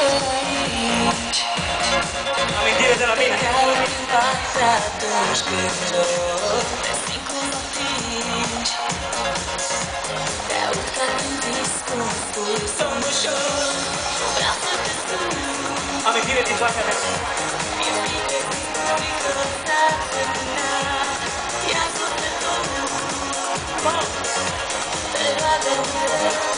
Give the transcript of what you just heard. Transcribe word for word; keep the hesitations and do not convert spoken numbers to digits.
aici. Amintire de la mine. Te-ai uitat de atunci când dor, te simt cum mă atingi. Te-ai uitat în discul, spui somn ușor, vreau să te sun. Amintire din partea mea. Mi-e frică, frică, s-ar termina, iar sufletul meu te roagă mereu.